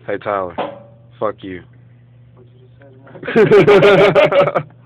Hey Tyler, fuck you. What you just said, man?